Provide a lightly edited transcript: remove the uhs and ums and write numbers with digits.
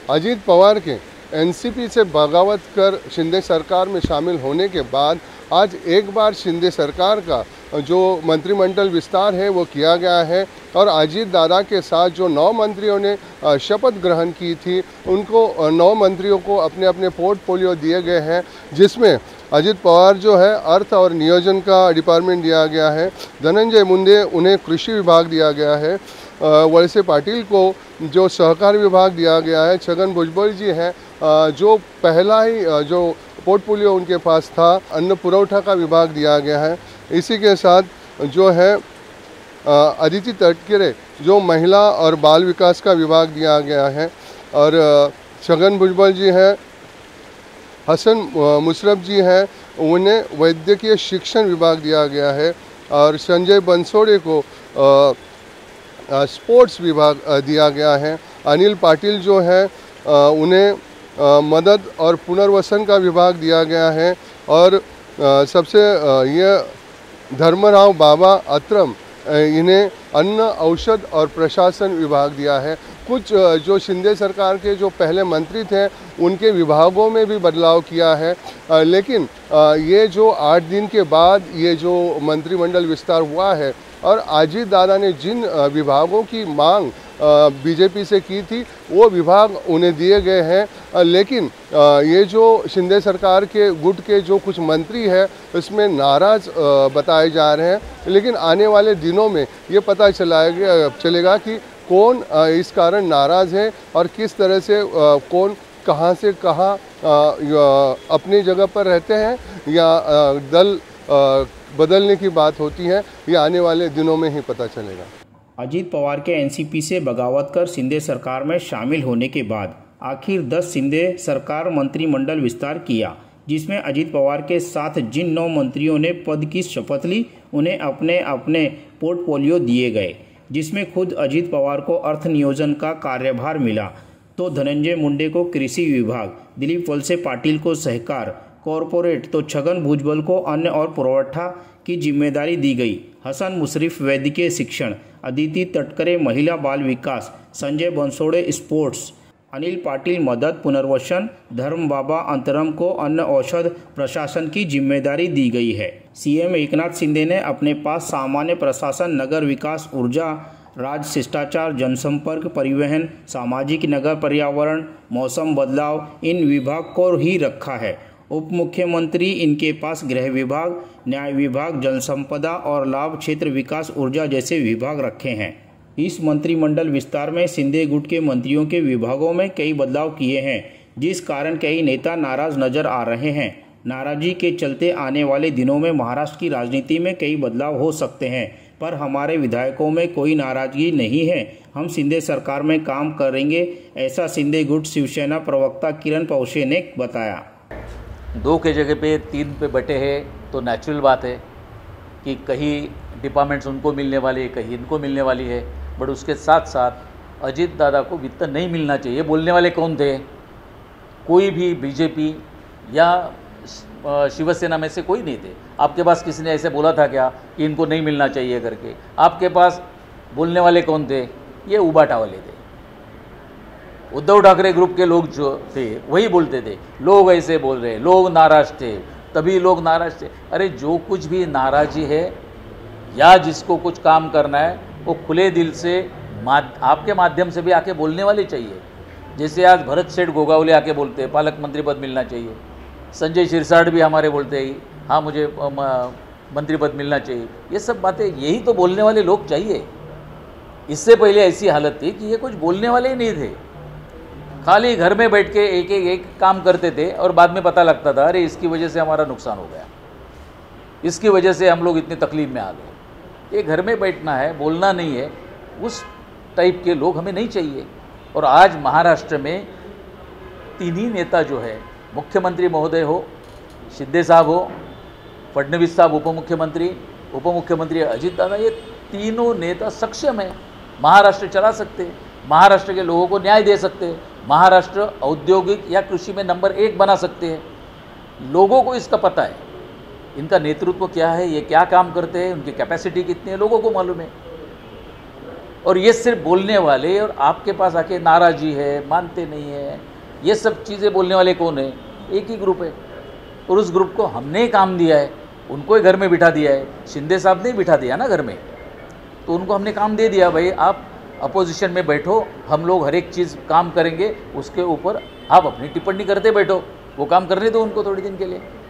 अजीत पवार के एनसीपी से बगावत कर शिंदे सरकार में शामिल होने के बाद आज एक बार शिंदे सरकार का जो मंत्रिमंडल विस्तार है वो किया गया है और अजीत दादा के साथ जो 9 मंत्रियों ने शपथ ग्रहण की थी उनको 9 मंत्रियों को अपने अपने पोर्टफोलियो दिए गए हैं, जिसमें अजीत पवार जो है अर्थ और नियोजन का डिपार्टमेंट दिया गया है, धनंजय मुंडे उन्हें कृषि विभाग दिया गया है, वैसे पाटिल को जो सहकार विभाग दिया गया है, छगन भुजबल जी हैं जो पहला ही जो पोर्टफोलियो उनके पास था अन्न पुरवठा का विभाग दिया गया है। इसी के साथ जो है अदिति तटकरे जो महिला और बाल विकास का विभाग दिया गया है और छगन भुजबल जी हैं, हसन मुशर्रफ जी हैं, उन्हें वैद्यकीय शिक्षण विभाग दिया गया है और संजय बंसोड़े को स्पोर्ट्स विभाग दिया गया है। अनिल पाटिल जो है उन्हें मदद और पुनर्वसन का विभाग दिया गया है और सबसे ये धर्मराव बाबा अत्रम इन्हें अन्न औषध और प्रशासन विभाग दिया है। कुछ जो शिंदे सरकार के जो पहले मंत्री थे उनके विभागों में भी बदलाव किया है, लेकिन ये जो 8 दिन के बाद ये जो मंत्रिमंडल विस्तार हुआ है और अजीत दादा ने जिन विभागों की मांग बीजेपी से की थी वो विभाग उन्हें दिए गए हैं, लेकिन ये जो शिंदे सरकार के गुट के जो कुछ मंत्री हैं इसमें नाराज़ बताए जा रहे हैं, लेकिन आने वाले दिनों में ये पता चलेगा कि कौन इस कारण नाराज़ है और किस तरह से कौन कहां से कहां अपनी जगह पर रहते हैं या दल बदलने की बात होती है, ये आने वाले दिनों में ही पता चलेगा। अजीत पवार के एनसीपी से बगावत कर शिंदे सरकार में शामिल होने के बाद आखिर 10 शिंदे सरकार मंत्रिमंडल विस्तार किया, जिसमें अजीत पवार के साथ जिन 9 मंत्रियों ने पद की शपथ ली उन्हें अपने अपने पोर्टफोलियो दिए गए, जिसमें खुद अजीत पवार को अर्थ नियोजन का कार्यभार मिला तो धनंजय मुंडे को कृषि विभाग, दिलीप वलसे पाटिल को सहकार कॉरपोरेट तो छगन भुजबल को अन्न और पुरवठा की जिम्मेदारी दी गई। हसन मुशर्रफ वैद्यकीय शिक्षण, अदिति तटकरे महिला बाल विकास, संजय बंसोड़े स्पोर्ट्स, अनिल पाटिल मदद पुनर्वसन, धर्म बाबा अंतरम को अन्न औषध प्रशासन की जिम्मेदारी दी गई है। सीएम एकनाथ शिंदे ने अपने पास सामान्य प्रशासन, नगर विकास, ऊर्जा, राज शिष्टाचार, जनसंपर्क, परिवहन, सामाजिक, नगर पर्यावरण, मौसम बदलाव इन विभाग को ही रखा है। उप मुख्यमंत्री इनके पास गृह विभाग, न्याय विभाग, जल संपदा और लाभ क्षेत्र विकास, ऊर्जा जैसे विभाग रखे हैं। इस मंत्रिमंडल विस्तार में शिंदे गुट के मंत्रियों के विभागों में कई बदलाव किए हैं, जिस कारण कई नेता नाराज नजर आ रहे हैं। नाराजगी के चलते आने वाले दिनों में महाराष्ट्र की राजनीति में कई बदलाव हो सकते हैं, पर हमारे विधायकों में कोई नाराजगी नहीं है। हम शिंदे सरकार में काम करेंगे, ऐसा शिंदे गुट शिवसेना प्रवक्ता किरण पौशे ने बताया। 2 के जगह पे 3 पे बटे हैं तो नेचुरल बात है कि कहीं डिपार्टमेंट्स उनको मिलने वाली है, कहीं इनको मिलने वाली है, बट उसके साथ साथ अजीत दादा को वित्त नहीं मिलना चाहिए बोलने वाले कौन थे? कोई भी बीजेपी या शिवसेना में से कोई नहीं थे। आपके पास किसी ने ऐसे बोला था क्या कि इनको नहीं मिलना चाहिए करके? आपके पास बोलने वाले कौन थे? ये उबाटा वाले थे। उद्धव ठाकरे ग्रुप के लोग जो थे वही बोलते थे, लोग ऐसे बोल रहे, लोग नाराज थे, तभी लोग नाराज थे। अरे जो कुछ भी नाराज़ी है या जिसको कुछ काम करना है वो खुले दिल से आपके माध्यम से भी आके बोलने वाले चाहिए। जैसे आज भरत सेठ गोगावले आके बोलते हैं पालक मंत्री पद मिलना चाहिए, संजय शिरसाट भी हमारे बोलते हैं हाँ मुझे मंत्री पद मिलना चाहिए। ये सब बातें यही तो बोलने वाले लोग चाहिए। इससे पहले ऐसी हालत थी कि ये कुछ बोलने वाले ही नहीं थे, खाली घर में बैठ के एक काम करते थे और बाद में पता लगता था अरे इसकी वजह से हमारा नुकसान हो गया, इसकी वजह से हम लोग इतनी तकलीफ में आ गए। ये घर में बैठना है, बोलना नहीं है, उस टाइप के लोग हमें नहीं चाहिए। और आज महाराष्ट्र में 3 ही नेता जो है, मुख्यमंत्री महोदय हो, शिंदे साहब हो, फडणवीस साहब उप मुख्यमंत्री अजीत दादा, ये तीनों नेता सक्षम है, महाराष्ट्र चला सकते हैं, महाराष्ट्र के लोगों को न्याय दे सकते हैं, महाराष्ट्र औद्योगिक या कृषि में नंबर 1 बना सकते हैं। लोगों को इसका पता है, इनका नेतृत्व क्या है, ये क्या काम करते हैं, उनकी कैपेसिटी कितनी है, लोगों को मालूम है। और ये सिर्फ बोलने वाले और आपके पास आके नाराज़ी है, मानते नहीं है, ये सब चीज़ें बोलने वाले कौन है? एक ही ग्रुप है। और उस ग्रुप को हमने काम दिया है, उनको ही घर में बिठा दिया है। शिंदे साहब ने बिठा दिया ना घर में, तो उनको हमने काम दे दिया, भाई आप अपोजिशन में बैठो, हम लोग हर एक चीज़ काम करेंगे, उसके ऊपर आप अपनी टिप्पणी करते बैठो। वो काम करने दो उनको थोड़ी दिन के लिए।